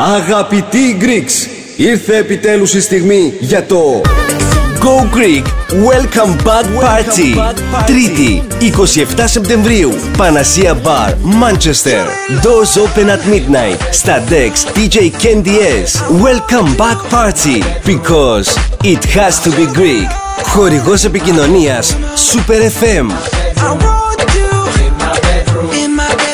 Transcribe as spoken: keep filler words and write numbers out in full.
Αγαπητοί Greeks, ήρθε επιτέλους η στιγμή για το GoGreeK Welcome Back Party. Τρίτη, εικοστή εβδόμη Σεπτεμβρίου, Panacea Bar, Manchester. Doors open at midnight. Στα decks, ντι τζέι Candy S. Welcome Back Party. Because it has to be Greek. Χορηγός επικοινωνίας Super εφ εμ.